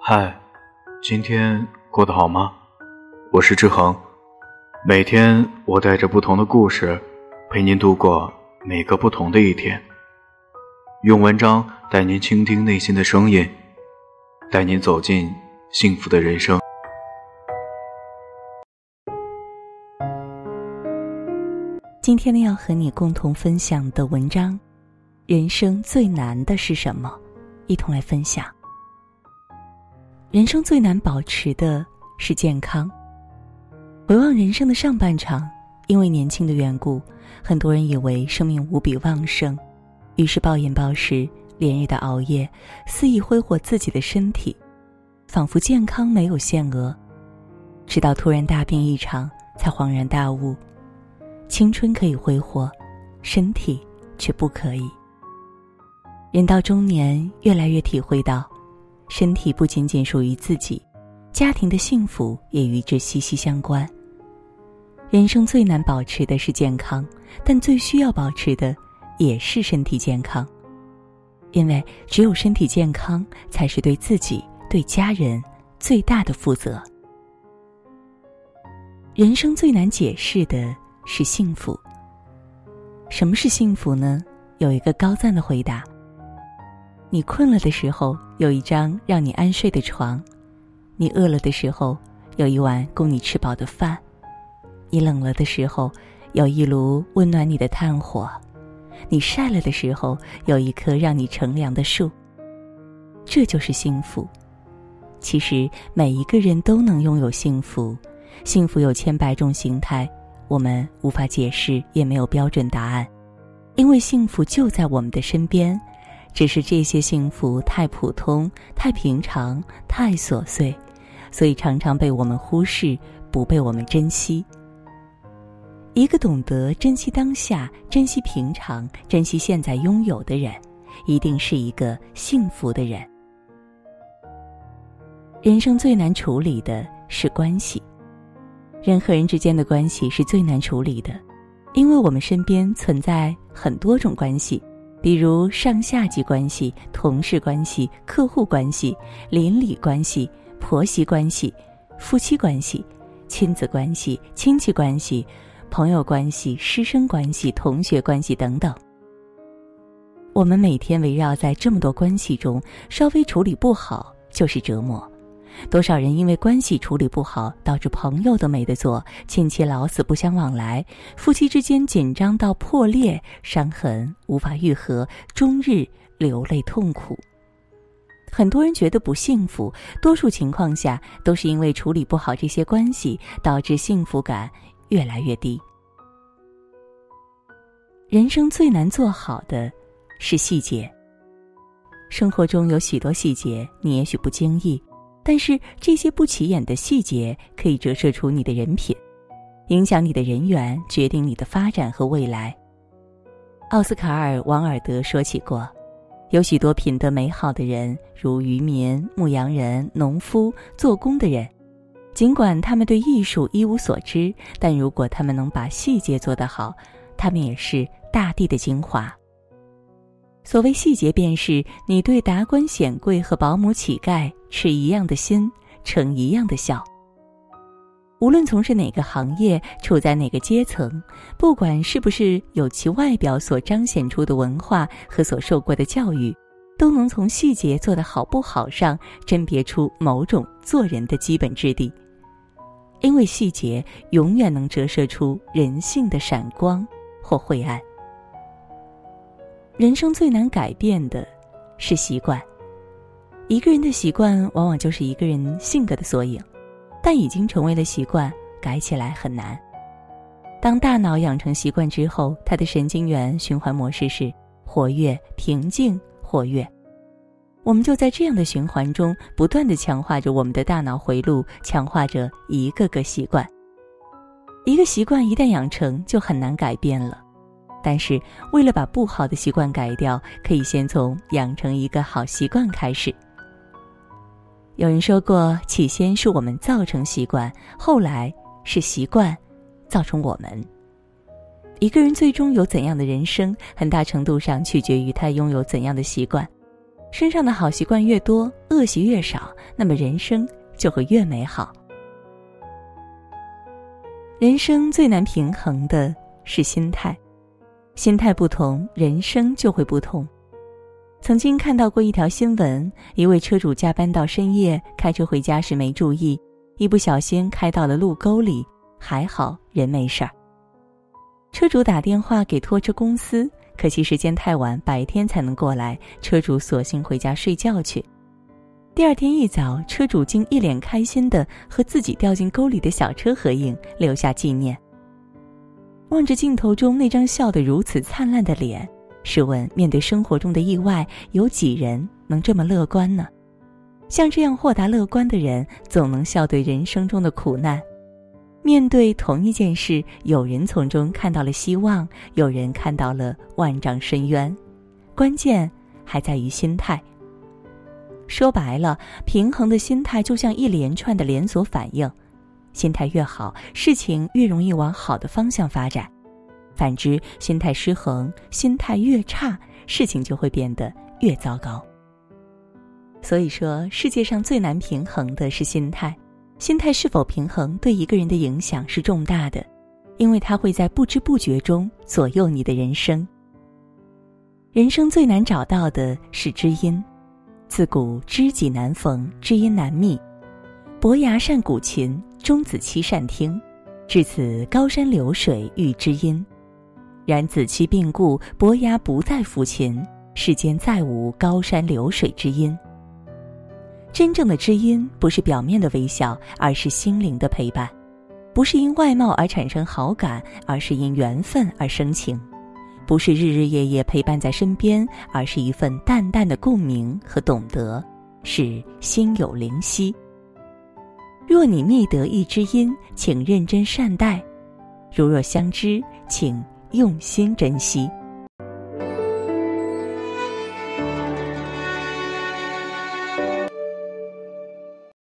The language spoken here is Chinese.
嗨，今天过得好吗？我是志恒，每天我带着不同的故事，陪您度过每个不同的一天。用文章带您倾听内心的声音，带您走进幸福的人生。 今天呢，要和你共同分享的文章，人生最难的是什么？一同来分享。人生最难保持的是健康。回望人生的上半场，因为年轻的缘故，很多人以为生命无比旺盛，于是暴饮暴食，连日的熬夜，肆意挥霍自己的身体，仿佛健康没有限额。直到突然大病一场，才恍然大悟，青春可以挥霍，身体却不可以。人到中年，越来越体会到身体不仅仅属于自己，家庭的幸福也与之息息相关。人生最难保持的是健康，但最需要保持的也是身体健康。因为只有身体健康，才是对自己、对家人最大的负责。人生最难解释的是幸福。什么是幸福呢？有一个高赞的回答：你困了的时候，有一张让你安睡的床；你饿了的时候，有一碗供你吃饱的饭；你冷了的时候，有一炉温暖你的炭火；你晒了的时候，有一棵让你乘凉的树。这就是幸福。其实每一个人都能拥有幸福，幸福有千百种形态，我们无法解释，也没有标准答案。因为幸福就在我们的身边，只是这些幸福太普通、太平常、太琐碎，所以常常被我们忽视，不被我们珍惜。一个懂得珍惜当下、珍惜平常、珍惜现在拥有的人，一定是一个幸福的人。人生最难处理的是关系。人和人之间的关系是最难处理的，因为我们身边存在很多种关系，比如上下级关系、同事关系、客户关系、邻里关系、婆媳关系、夫妻关系、亲子关系、亲戚关系、朋友关系、师生关系、同学关系等等。我们每天围绕在这么多关系中，稍微处理不好就是折磨。多少人因为关系处理不好，导致朋友都没得做，亲戚老死不相往来，夫妻之间紧张到破裂，伤痕无法愈合，终日流泪痛苦。很多人觉得不幸福，多数情况下都是因为处理不好这些关系，导致幸福感越来越低。人生最难做好的是细节。生活中有许多细节，你也许不经意，但是这些不起眼的细节可以折射出你的人品，影响你的人缘，决定你的发展和未来。奥斯卡尔·王尔德说起过，有许多品德美好的人，如渔民、牧羊人、农夫、做工的人，尽管他们对艺术一无所知，但如果他们能把细节做得好，他们也是大地的精华。所谓细节，便是你对达官显贵和保姆乞丐持一样的心，呈一样的笑。无论从事哪个行业，处在哪个阶层，不管是不是有其外表所彰显出的文化和所受过的教育，都能从细节做得好不好上甄别出某种做人的基本质地。因为细节永远能折射出人性的闪光或晦暗。人生最难改变的是习惯。一个人的习惯往往就是一个人性格的缩影，但已经成为了习惯，改起来很难。当大脑养成习惯之后，它的神经元循环模式是活跃、平静、活跃。我们就在这样的循环中不断地强化着我们的大脑回路，强化着一个个习惯。一个习惯一旦养成，就很难改变了。但是为了把不好的习惯改掉，可以先从养成一个好习惯开始。有人说过，起先是我们造成习惯，后来是习惯造成我们。一个人最终有怎样的人生，很大程度上取决于他拥有怎样的习惯。 身上的好习惯越多，恶习越少，那么人生就会越美好。人生最难平衡的是心态，心态不同，人生就会不同。曾经看到过一条新闻，一位车主加班到深夜，开车回家时没注意，一不小心开到了路沟里，还好人没事儿。车主打电话给拖车公司，可惜时间太晚，白天才能过来，车主索性回家睡觉去。第二天一早，车主竟一脸开心地和自己掉进沟里的小车合影，留下纪念。望着镜头中那张笑得如此灿烂的脸，试问面对生活中的意外，有几人能这么乐观呢？像这样豁达乐观的人，总能笑对人生中的苦难。面对同一件事，有人从中看到了希望，有人看到了万丈深渊。关键还在于心态。说白了，平衡的心态就像一连串的连锁反应，心态越好，事情越容易往好的方向发展。反之，心态失衡，心态越差，事情就会变得越糟糕。所以说，世界上最难平衡的是心态。心态是否平衡对一个人的影响是重大的，因为它会在不知不觉中左右你的人生。人生最难找到的是知音。自古知己难逢，知音难觅。伯牙善鼓琴，钟子期善听。至此高山流水遇知音。然子期病故，伯牙不再抚琴，世间再无高山流水之音。真正的知音不是表面的微笑，而是心灵的陪伴；不是因外貌而产生好感，而是因缘分而生情；不是日日夜夜陪伴在身边，而是一份淡淡的共鸣和懂得，是心有灵犀。若你觅得一知音，请认真善待；如若相知，请用心珍惜。